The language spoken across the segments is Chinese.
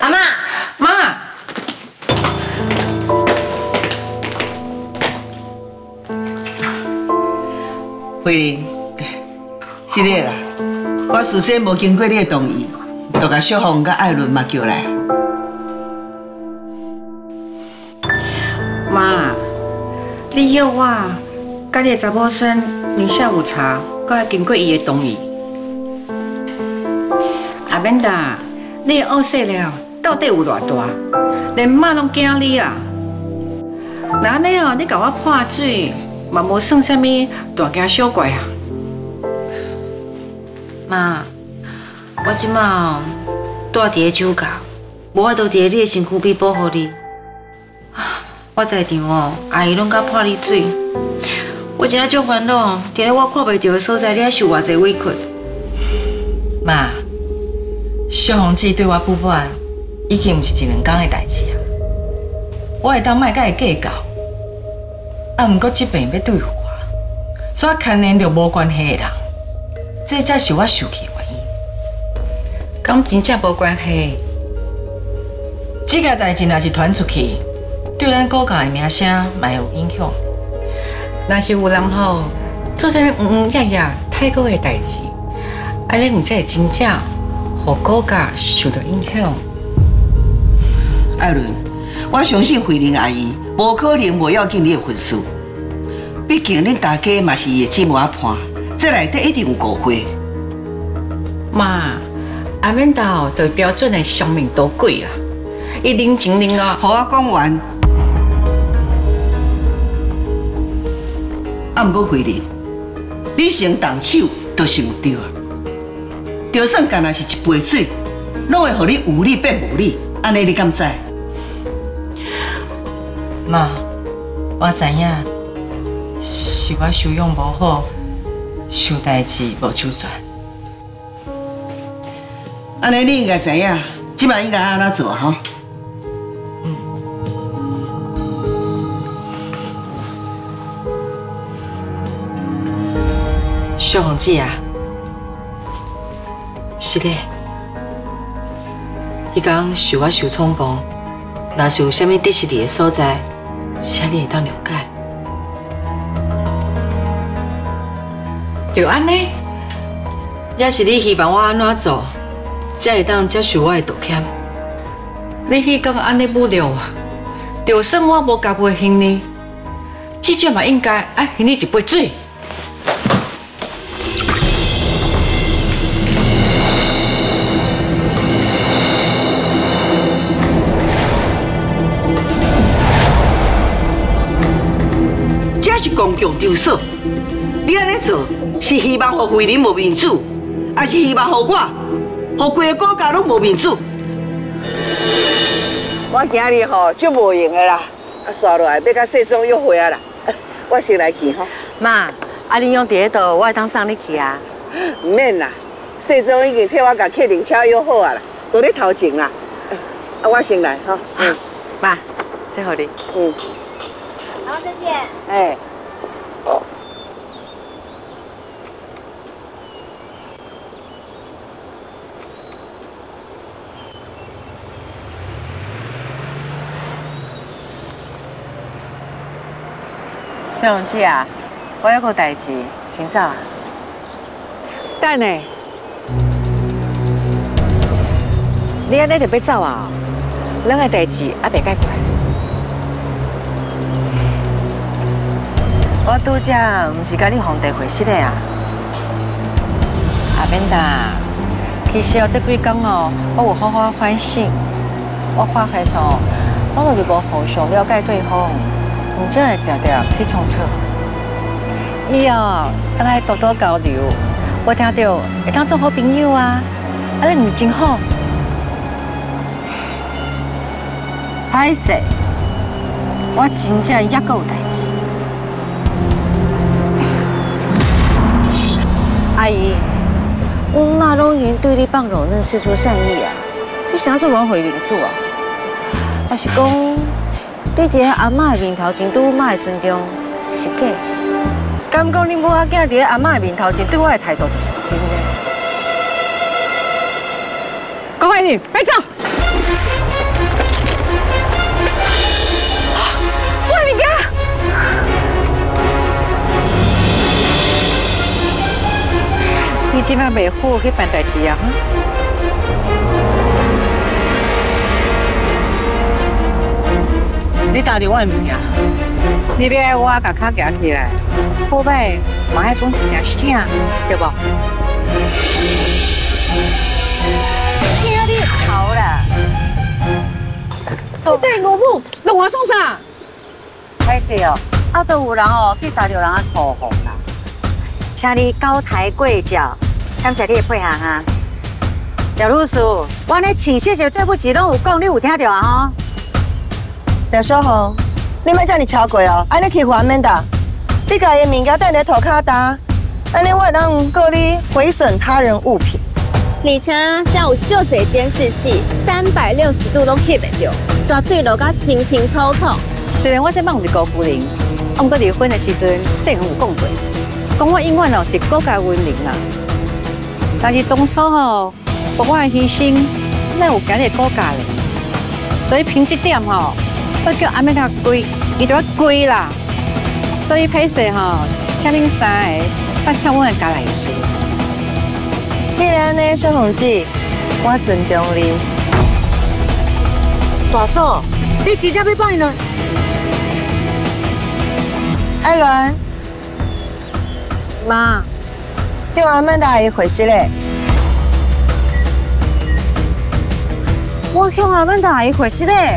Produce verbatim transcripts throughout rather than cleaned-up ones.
阿妈， 妈， 慧玲，是你啦。我事先无经过你的同意，就甲小凤甲艾伦嘛叫来。 妈，你约我，甲你的查某孙饮下午茶，搁要经过伊的同意。阿免达，你的恶势了，到底有偌大？连妈拢惊你啦！那安尼哦，你甲我泼水，嘛无算啥物大惊小怪啊！ 妈，我即马住伫咧酒家，无法度伫咧你的身躯边保护你。我在场哦，阿姨拢甲泼你水，我真正足烦恼，伫咧我看袂到的所在，你还受偌济委屈。 妈，小凤姐对我不满，已经毋是一两天的代志啊。我会当莫甲伊计较，啊，毋过即边要对付我，所以牵连着无关系的人，这才是我生气的原因。 敢真正无关系？ 这件代志若是传出去，对咱国家的名声嘛有影响。 若是有人吼做啥物嗯嗯呀呀太过的代志，安尼毋才会真正互国家受到影响。 艾伦，我相信慧玲阿姨无可能无要紧你的婚事，毕竟恁大家嘛是伊的姊妹仔伴，这内底一定有误会。 妈，阿免达对标准的上面都贵啦，伊认真认啊。 互我讲完。啊，毋过慧玲，你先动手，就是有对啊。就算干那是一杯水，拢会互你有理变无理，安尼你敢知？ 妈，我知影，是我修养无好，想代志无周全。 安尼你应该知影，即摆应该安怎做哈？ 嗯。小凤姐啊，是咧，迄天是我受冲动，若是有啥物得失你的所在，请你会当了解。 就安尼， 也是你希望我安怎做，才会当接受我的道歉。 你迄讲安尼无聊啊？就算我无交陪行李，至少嘛应该爱行你一杯水。 这是公共场所，你安尼做是希望互慧玲无面子，还是希望互我、互规个国家拢无面子？我今日吼足无用的啦，啊，刷落来要甲世宗约会啊啦，我先来去吼。 妈，啊，你用伫咧倒，我会当送你去啊。 唔免啦，世宗已经替我甲客人车约好啊啦，都咧头前啦。啊，我先来吼。嗯， 妈，这互你。 嗯。 好，再见。 哎。 小凤姐啊，我有个代志，先走啊。 等下，你安尼就要走啊？咱个代志还袂解决。 我拄则毋是甲你皇帝会室的啊。 阿免达，其实哦，这几天哦，我有好好反省，我发现哦，我就是无互相了解对方。唔只会常常起冲突，以后咱来多多交流，我听到会当做好朋友啊，安尼唔是真好？ 歹势，我真正抑阁有代志。阿姨，我妈拢已经对你放柔嫩示出善意啊，你想做挽回民主啊？还是讲？你伫阿嬷的面头前对我妈的尊重是假？敢讲你母仔囝伫阿嬷的面头前对我的态度就是真的？ 高慧玲，别走！ 我的物件！ 你即摆袂好去办代志啊？你打着我的物件，你要爱我甲脚夹起来，好歹嘛爱讲一声声，对不？听你头啦！你这五母弄我创啥？歹势哦，啊，都有人哦去打着人啊头红啦，请你高抬贵脚，感谢你的配合哈。廖律师，我咧请谢谢对不起拢有讲，你有听到啊吼？ 廖小红，你莫遮尔超过哦，安尼欺负阿曼达，你家的物件等在涂骹搭，安尼我会当告你毁损他人物品。 而且才有足侪监视器，三百六十度拢翕袂到，大水落甲清清楚楚。 虽然我这摆毋是高夫人，啊，毋过离婚的时阵，郑恒有讲过，讲我永远哦是国家文明啦。但是当初吼，我的牺牲，哪有今日国家咧？所以凭这点吼。我叫阿妹他跪，伊就要跪啦。所以歹势吼，请恁三个别抢我的家来事。 既然安尼，小红姐，我尊重你。大嫂，你直接要放伊了。艾伦， 妈， 叫阿曼达伊回室嘞。 我向阿曼达伊回室嘞。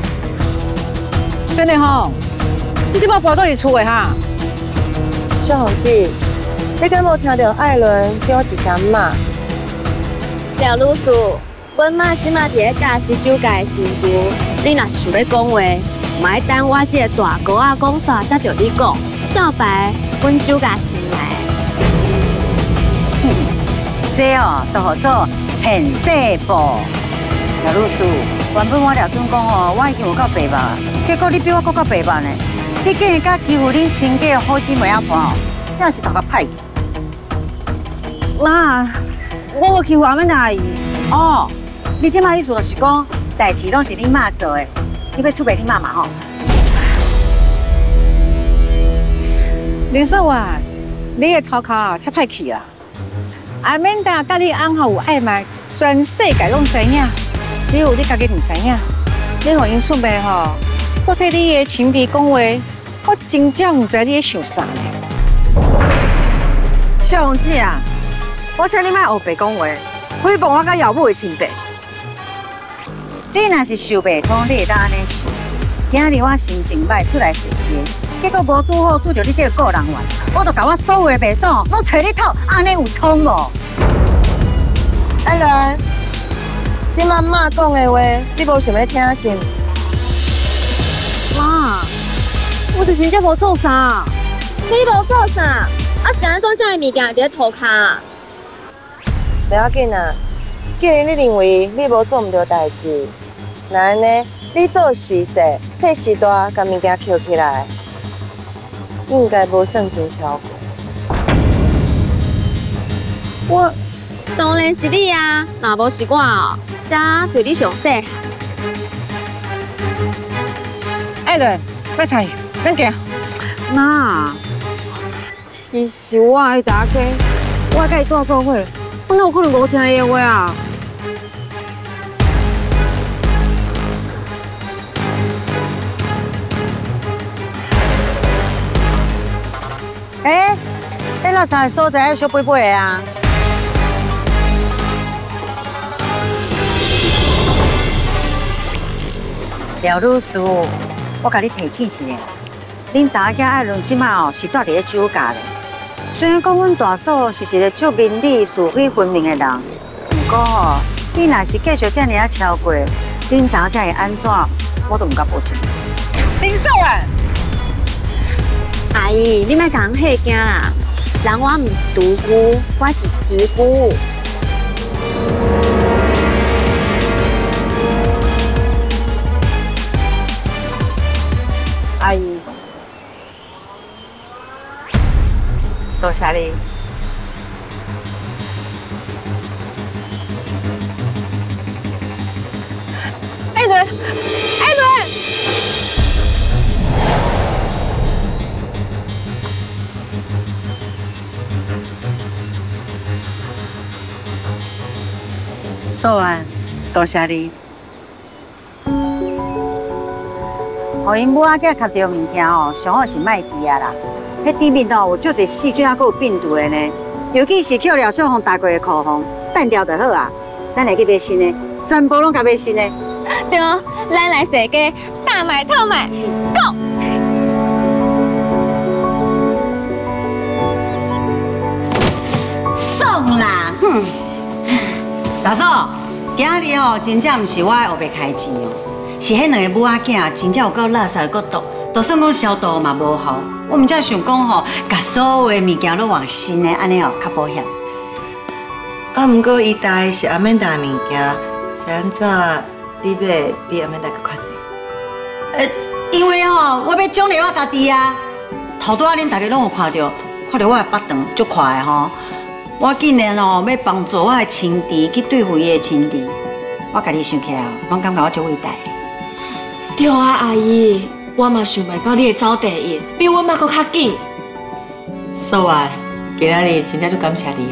真的吼，你怎么搬到伊厝的哈？ 小红姐，你敢无听到艾伦叫我一声妈？ 廖律师，阮妈即马伫咧教是酒家的媳妇，你若是想要讲话，莫等我这个大哥仔讲煞才着你讲，照白阮酒家先来。 这哦，都好做很细步。廖律师，原本我廖准讲哦，我已经有够白目。结果你比我更较白目呢！你竟然敢欺负恁亲家的好姊妹阿婆哦，真是头壳歹去。 妈，我无欺负阿曼达阿姨。 哦，你即摆意思就是讲，代志拢是恁妈做的，你要出卖恁妈妈吼？林嫂啊，你的头壳切歹去啦！阿曼达甲你翁吼有暧昧，全世界拢知影，只有你家己唔知影。你互因出卖吼？我替你的情敌讲话，我真正唔知你在想啥呢。 小红姐啊，我请你莫黑白讲话，诽谤我甲姚母的亲白。 你若是想袂通，你会当安尼想。今日我心情歹出来坐街，结果无拄好拄着你这个个人员，我就把我所有的白爽拢找你讨，安尼有通无？ 艾伦，今晚妈讲的话，你无想要听心？ 妈，我就是真无做啥。 你无做啥？啊是安怎遮的物件伫咧涂骹？ 不要紧啊，既然你认为你无做唔到代志，那安尼你做实事，替时代甲物件捡起来，应该无算真超过。 我当然是你啊，若无是我哦，遮对你上细。 艾伦，别吵，咱行。 妈，伊是我爱大家，我爱甲伊做做伙，我哪有可能无听伊的话啊？ 哎，你那啥所在小贝贝的啊？廖律师，我甲你提醒一下，恁查囝艾伦即马哦是住伫咧酒家咧。虽然讲阮大嫂是一个足明理、是非分明的人，不过哦，你若是继续这样啊超过，恁查囝会安怎，我都唔敢保证。林少啊！ 阿姨，你莫讲吓惊啦，人我唔是独孤，我是慈姑。 阿姨，多谢你。 艾伦。素安，多谢你。互因母仔囝吸到物件哦，上好是卖猪啊啦。迄底面哦有足侪细菌啊，还有病毒的呢。尤其是扣廖小红打过的口红，淡掉就好啊。咱来去买新的，全部拢甲买新的。 对，咱来踅街大买特买 ，Go！ 爽啦，哼！大嫂，今日哦，真正毋是我的后白开钱哦，是迄两个母仔囝真正有够垃圾的角度，就算讲消毒嘛无效。我毋才想讲吼，甲所有的物件都换新的，安尼哦较保险。 啊，毋过伊带是阿曼达的物件，是安怎你买比阿曼达更较济？ 呃，因为吼，我要奖励我家己啊。头拄仔恁大家拢有看到，看到我的腹肠足快的吼。我竟然哦要帮助我的情敌去对付伊的情敌，我家己想起来哦，拢感觉我足伟大的。 对啊，阿姨，我嘛想袂到你会走第一，比我嘛搁较紧。 素啊，今仔日真正足感谢你的。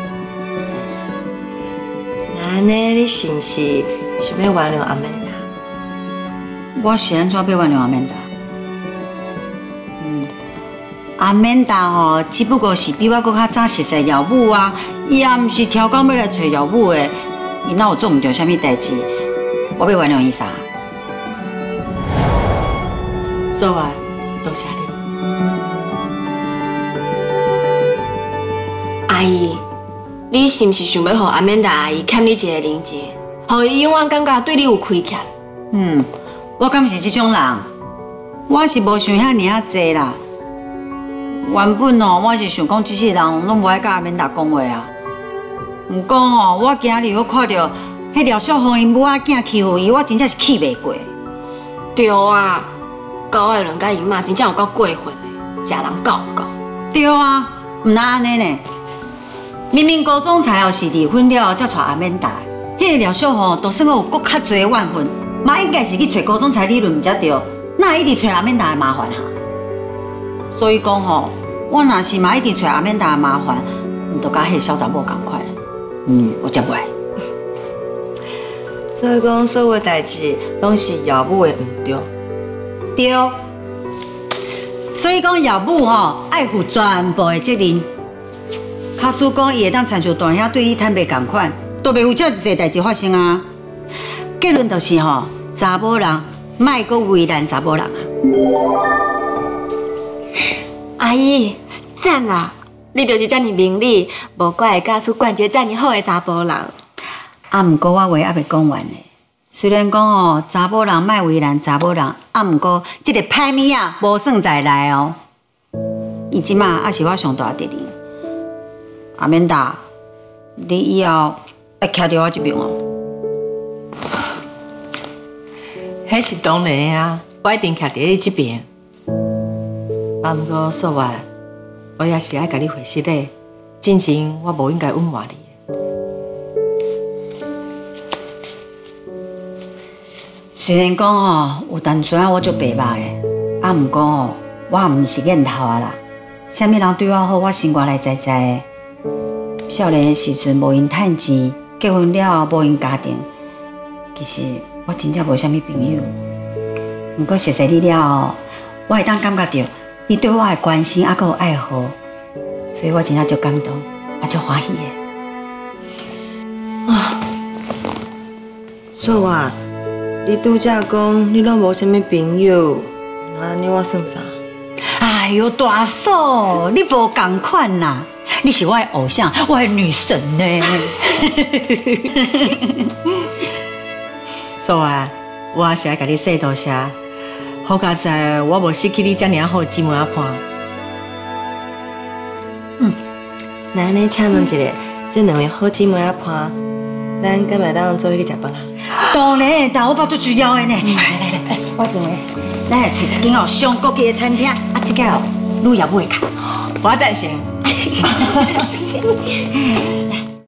那安尼你是毋是想要原谅阿曼达？ 我是安怎要原谅阿曼达？嗯，阿曼达吼，只不过是比我搁较早熟悉姚母啊，伊也毋是挑工要来找姚母的，伊哪有做毋着啥物代志？我要原谅伊啥？ 素啊，多谢你。 阿姨，你是毋是想要互阿曼达阿姨欠你一个零钱，互伊永远感觉对你有亏欠？ 嗯，我敢是这种人，我是无想遐尔啊济啦。原本哦，我是想讲，这世人拢无爱甲阿曼达讲话啊。毋过吼，我今日我看到迄廖小红因母仔囝欺负伊，我真正是气袂过。 对啊，高爱伦甲伊妈真正有够过分的，食人够够。 对啊，毋那安尼呢？明明高总裁哦是离婚了才娶阿曼达，迄个廖小红就算有搁较侪的怨恨，嘛应该是去找高总裁理论才对，哪会一直找阿曼达的麻烦哈？所以讲吼，我若是嘛一直找阿曼达的麻烦，毋就甲迄个小查某共款了。嗯，我接袂。 所以讲，所有代志拢是姚母的毋对。 对。所以讲，姚母吼爱负全部的责任。假使讲伊会当亲像大兄对你坦白共款，都袂有遮侪代志发生啊。结论就是吼，查某人莫阁为难查某人啊。 阿姨，赞啦！你就是遮尔明理，无怪会嫁出管一个遮尔好的查甫人。 啊，毋过我话还袂讲完呢。虽然讲哦，查某人莫为难查某人，啊，毋过即个歹物啊，无算在内哦。伊即马还是我上大敌人。阿曼达，你以后要徛伫我这边哦。 迄是当然啊，我一定徛伫你这边。啊，毋过素啊，我也是爱甲你回息的，进前我无应该隐瞒你。 虽然讲吼有当阵啊，我做白目的，啊，毋过吼我也毋是瘾头啊啦。啥物人对我好，我心肝来知知的。少年的时阵无因趁钱，结婚了后无因家庭，其实我真正无啥物朋友。毋过熟悉你了后，我会当感觉到你对我的关心啊，佮有爱护，所以我真正足感动，也足欢喜的。 啊，素啊，你拄则讲你拢无啥物朋友，那安尼我算啥？ 哎呦，大嫂，你无共款啦！你是我的偶像，我的女神呢。 素啊，我也是爱甲你说多谢，好佳在我无失去你遮尔好的姊妹仔伴。 嗯，那安尼请问一下，这两位好姊妹仔伴，咱敢会当做伙去食饭啊？ 当然，但我包最主要的呢。来来来，我认为咱来找一间哦上高级的餐厅，啊，这个哦旅游不会卡。 我赞成。